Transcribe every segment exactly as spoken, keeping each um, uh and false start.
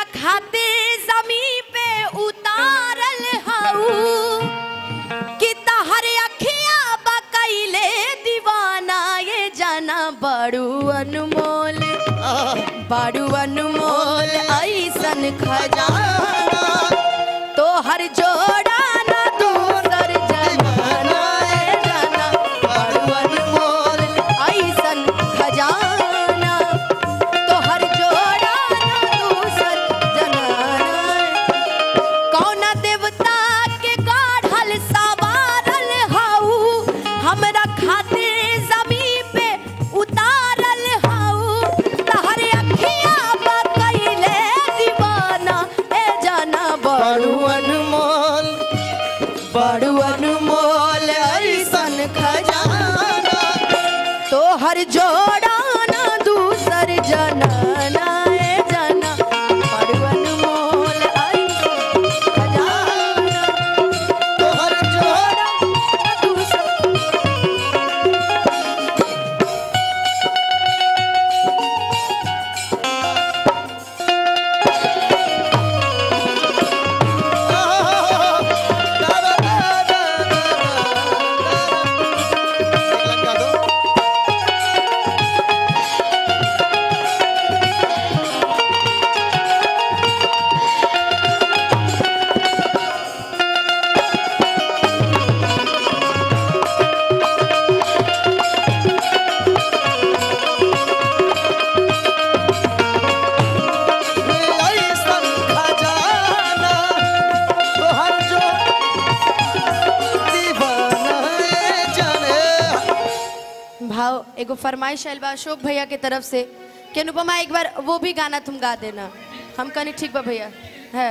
हमरा खाते जमी पे उतारल हाऊ कि तहर अखियां बकैले दीवाना ये जाना बड़ू अनमोल बड़ू अनमोल ऐसन खजाना तो हर जोड़ा ना दूसर जमाना ये जाना बड़ू अनमोल ऐसन खजाना तो हर जोड़ा ना दूसर जमाना कौन देवता के गाढ़ल सवारल हाऊ हमरा खाते जमी पे उतारल हाऊ तहरे अखियां बकैले दीवाना ए जाना बड़ू अनमोल बड़ू अनमोल ऐसन खजाना तो हर जोड़ा ना दूसर जनाना ए जाना बड़ू अनमोल ऐसन खजाना तो हर जोड़ा ना दूसर भाव एगो फरमाइश आयल बा अशोक भैया के तरफ से कि अनुपमा एक बार वो भी गाना तुम गा देना। हम कहनी ठीक बा भैया है।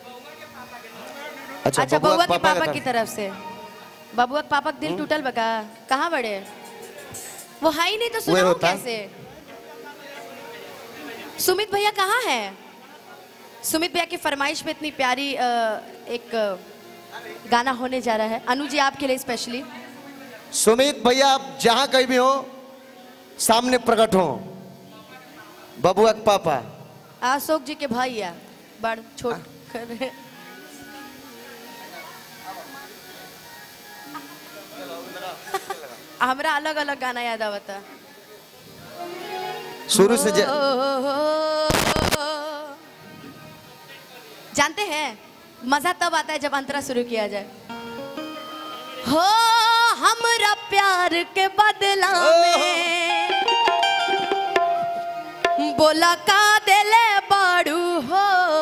अच्छा, अच्छा बबुआ के पापा की तरफ से। बबुआ के पापा के दिल टूटल बका कहाँ बड़े वो है ही नहीं तो सुनाओ कैसे। सुमित भैया कहाँ है। सुमित भैया की फरमाइश पे इतनी प्यारी एक गाना होने जा रहा है अनु जी आपके लिए स्पेशली। सुमित भैया आप जहां कहीं भी हो सामने प्रकट हो। बबुआ के पापा अशोक जी के भाई या बड़ छोट कर हमरा अलग अलग गाना याद आवता शुरू से ज... जानते हैं मजा तब आता है जब अंतरा शुरू किया जाए। हो हमरा प्यार के बदला में बोला का दिले बाड़ू हो।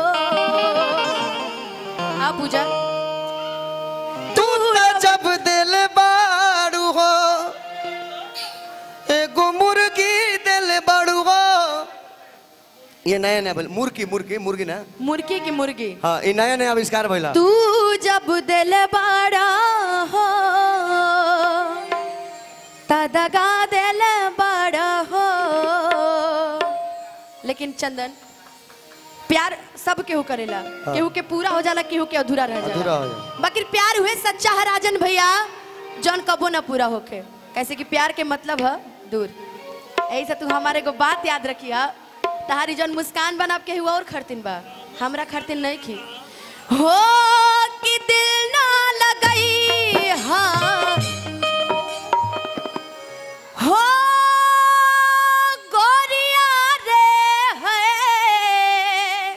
आ पूजा तू जब दिल बाड़ू हो एगो मुर्गी दिल बाड़ू हो। ये नया नया बोल मुर्गी मुर्गी मुर्गी ना मुर्गी की मुर्गी। हाँ ये नया नया आविष्कार भइला। तू जब दिल बाड़ा हो तदगा दिल बाड़ा हो। लेकिन चंदन प्यार सब केहू करेला हाँ। केहू के पूरा हो जाला केहू के अधूरा रह जाला। बाकी प्यार हुए सच्चा है राजन भैया जौन कबो ना पूरा होके कैसे कि प्यार के मतलब है दूर। ऐसे तू हमारे को बात याद रखिया तहारी जौन मुस्कान बन आपके हुआ और खरतिन बा हमरा खरतिन नहीं की हो कि दिल ना लगई हाँ हो गोरिया रे है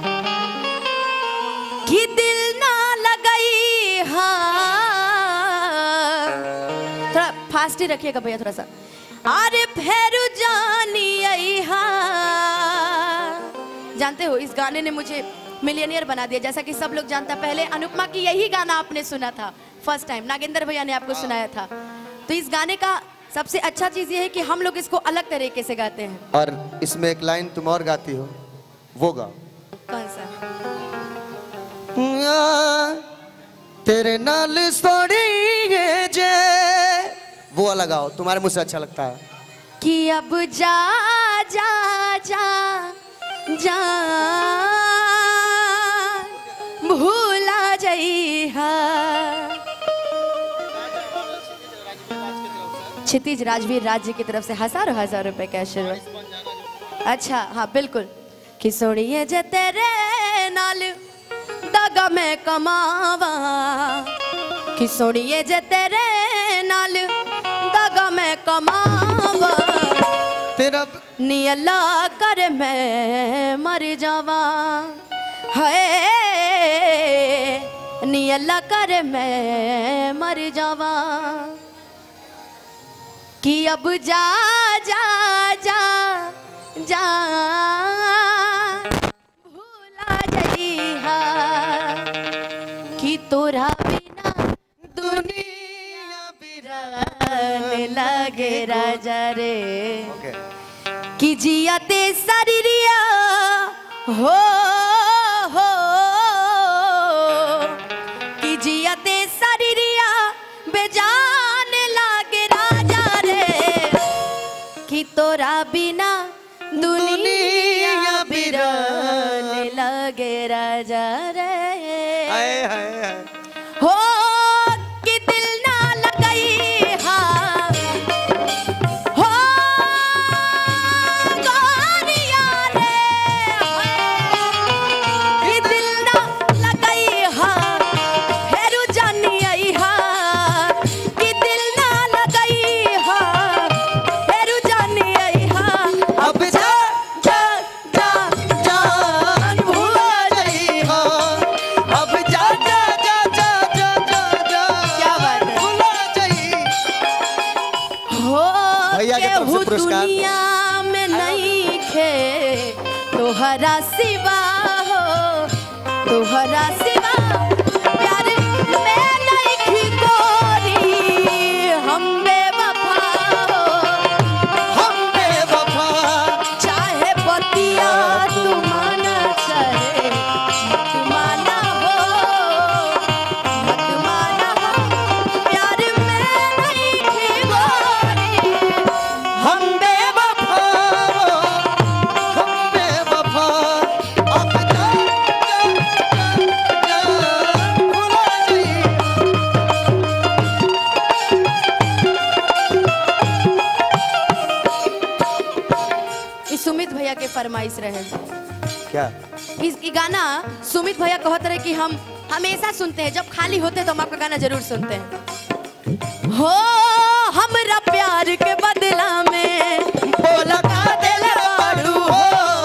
कि दिल ना लगई हाँ। थोड़ा फास्ट ही रखिएगा भैया थोड़ा सा। अरे फेरू जानी आई हाँ। जानते हो इस गाने ने मुझे मिलियनियर बना दिया जैसा कि सब लोग जानता। पहले अनुपमा की यही गाना आपने सुना था फर्स्ट टाइम नागेंद्र भैया ने आपको सुनाया था। तो इस गाने का सबसे अच्छा चीज ये है कि हम लोग इसको अलग तरीके से गाते हैं। और इसमें एक लाइन तुम और गाती हो वो गाओ। कौन सा। तेरे नाल सोड़ी जे वो वाला गाओ तुम्हारे मुझसे अच्छा लगता है। कि अब जा जा जा जा भूला जइहा। क्षितिज राजवीर राज्य की तरफ से हजारों हजार रुपए का आशीर्वाद। अच्छा हाँ बिल्कुल किसोड़िए जे तेरे नाल दगा मैं कमावा किसोड़िए जे तेरे नाल दगा मैं कमावा तेरा नी अल्लाह कर मैं मर जावा है नी अल्लाह कर मैं मर जावा कि अब जा जा जा जा भूला जइहा कि तोरा बिना दुनिया बिरान लगे राजा रे okay. कि जिया ते शरीरिया हो हो कि जिया ते शरीरिया बेजान लागे राजा रे कि तोरा बिना दुनिया बिरान लगे राजा रे हाय हाय हाय हो कि दिल ना लगई हा हो गोरिया रे कि दिल ना लगई हा फेरू जानी आई हा कि दिल ना लगई हा फेरू जानी आई हा अब जा जा जा जान भूल गई हो अब जा जा जा जा जा जा जा क्या बात है भूल गई हो भैया की तरफ से केहू पुरस्कार। दुनिया में नहीं खे तोहरा सिवा हो तोहरा सिवा प्यार में नहीं खी गोरी हम बेवफा हो हम बेवफा चाहे बतिया तू माना चाहे मत माना हो मत माना हो प्यार में नहीं खी गोरी हम बेवफा हम बेवफा अब जा जा जा भूल गई इस सुमित भैया के फरमाइश रहे क्या इस ई गाना सुमित भैया कहत रहे कि हम हमेशा सुनते हैं जब खाली होते हैं तो हम आपका गाना जरूर सुनते हैं हो हमरा प्यार के बदला में बोला का दिल पाड़ू हो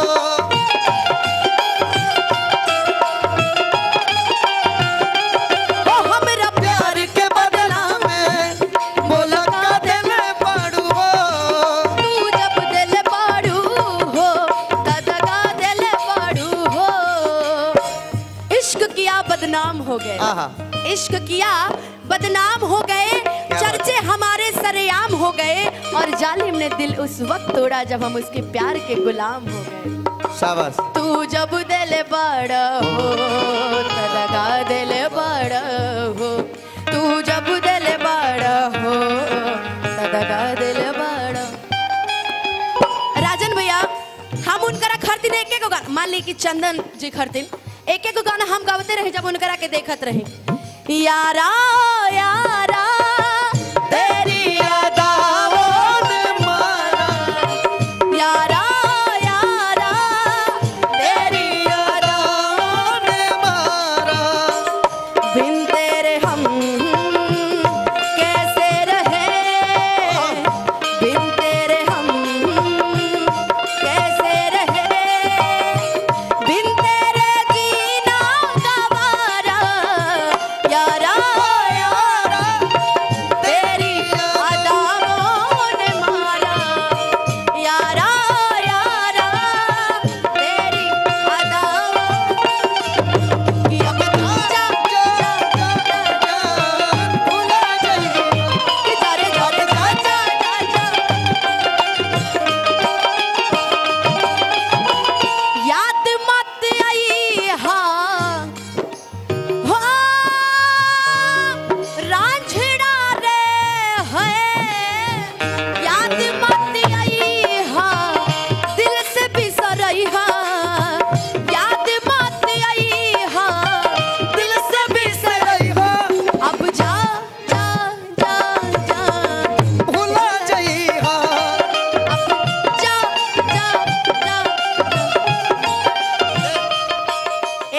हो हमरा प्यार के बदला में बोला का दिल पाड़ू हो तू जब दिल पाड़ू हो ददगा दिल पाड़ू हो इश्क किया बदनाम हो गए आहा इश्क किया बदनाम हो गए चर्चे हमारे सरेआम हो गए और जालिम ने दिल उस वक्त तोड़ा जब हम उसके प्यार के गुलाम हो गए शाबाश तू जब दिल बड़ा हो तदगा दिल बड़ा हो तू जब दिल बड़ा हो तदगा दिल बड़ा राजन भैया हम उनकरा खरतीन एक एक गाना मान ली कि चंदन जी खरतीन एक एक गाना हम गावते रहे जब उनकरा के देखत रहे यारा यारा तेरी यादाओं ने मारा यारा यारा तेरी यादाओं ने मारा बिन तेरे हम कैसे रहे बिन तेरे हम कैसे रहे बिन तेरे जीना गवारा यारा यारा तेरी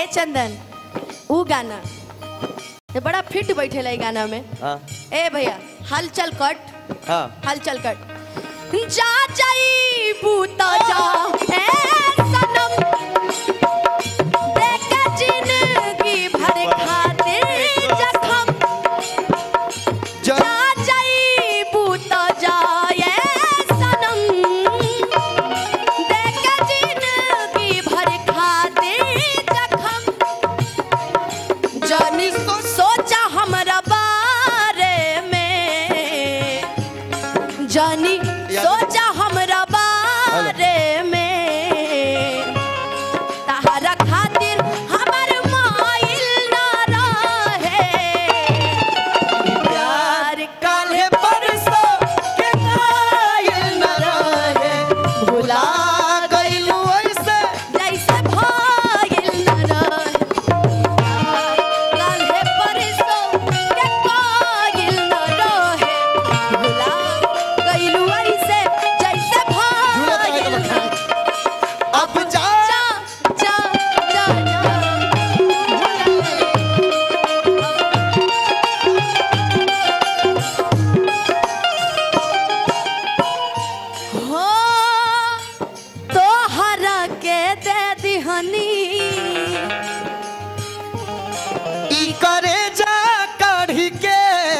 ए चंदन वो गाना ये बड़ा फिट बैठेला ई गाना में। हाँ ए भैया हलचल कट। हाँ हलचल कट। जा जाई बूता जा ए सनम देख जिंदगी भर खाते जखम। जा जाई बूता जा ए सनम देख जिंदगी भर खाते जखम। जानी सोचा हमरा बारे में जानी सोचा हमरा बारे में तहरा खातिर हमर माइल ना रहे प्यार काले परसों के कायल ना रहे भुला गइलू ऐसे जैसे भाइल ना रहे काले परसों के कायल ना रहे भुला गइलू ऐसे जैसे भाइल ना। अब जा जा जा जा हो तोहरा के दे दिहनी ई करे जा काढ़ी के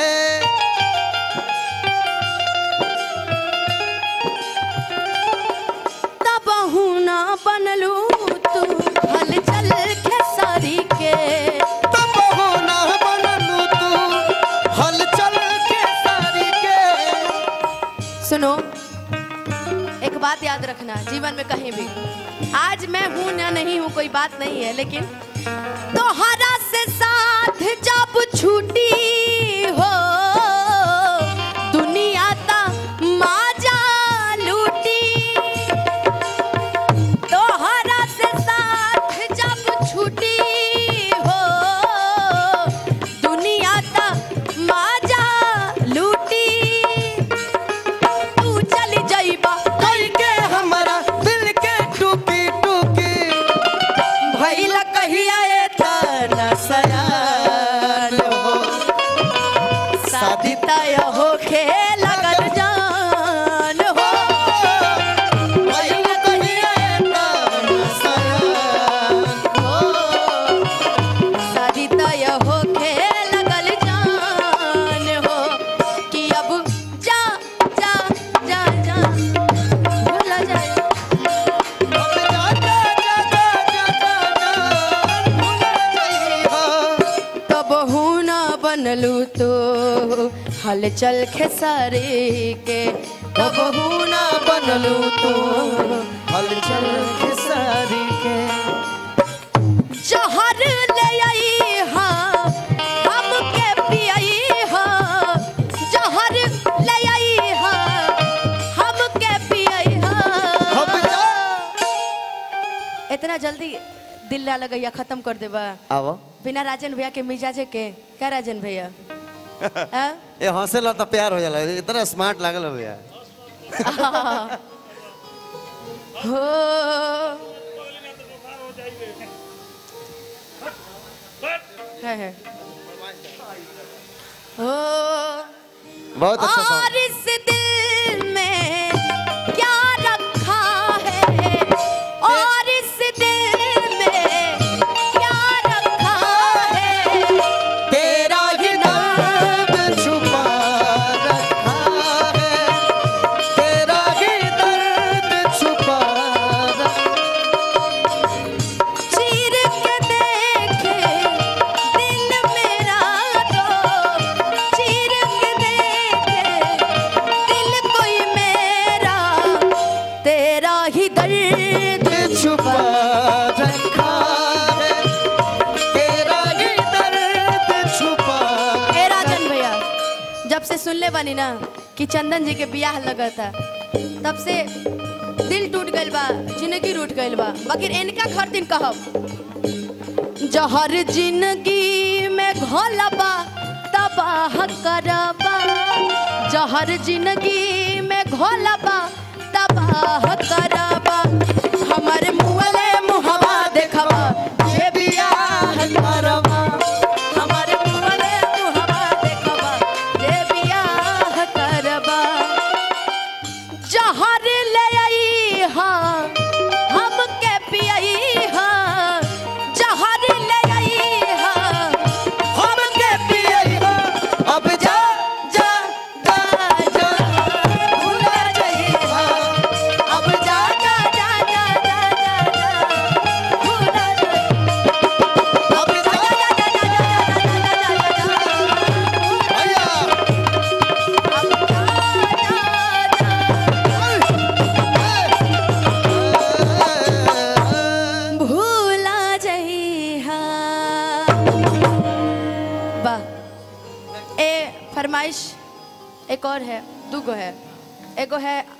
तब ना बनलू तू हलचल खेसारी के। तब हो ना बनलू तू हलचल के सारी के। सुनो एक बात याद रखना जीवन में कहीं भी आज मैं हूं ना नहीं हूं कोई बात नहीं है लेकिन तोहरा से साथ जब छूटी हो दुनिया ता माजा लूटी। तोहरा से साथ जब छूटी हो दुनिया ता माजा लूटी। तू चली जाइबा कई के हमारा दिल के टूकी टूकी भइला कहिया ए तना सयान हो शादी तय होखे लगन जान हो। भइल कहिया एतना सयान हो शादी तय होखे लगल जान हो कि अब जा जा जा जा भूला जाए। अब जा जा जा जा जा जा भूल जाइहा। तब हूँ ना बनलू तो हलचल खेसारी के। तब हूँ ना बनलू तो हलचल के सारी के जहर ले आई हा हमके पियाई हा जहर ले आई हा हमके पियाई हा। अब जा इतना जल्दी दिल ला लगैया खत्म कर देबा आवो बिना राजन भैया के मिजाजे के। क्या राजन भैया हाँ? ए हंसेला तो प्यार हो जाला इतना स्मार्ट लागल हो भैया। हो है है हो बहुत अच्छा और सॉन्ग इस दिल में क्या रखा है और इस दिल में क्या रखा है तेरा ही दर्द छुपा रखा है तेरा ही दर्द छुपा चीर के देखे दिल मेरा तो चीर के देखे दिल कोई मेरा तेरा ही दर्द छुपा रखा है तेरा ही दर्द छुपा। ए राजन भैया जब से सुन ले बनी ना कि चंदन जी के बियाह लगा था तब से दिल टूट गइल बा जिंदगी रूठ गइल बा बाकी इनका खर दिन कहब जहर जिंदगी में घोलबा तबाह करबा जहर जिंदगी में घोलबा तबाह करबा हमर मुहले मुहबा देखबा जे बियाह फरमाइश एक और है, दूगो है। एगो है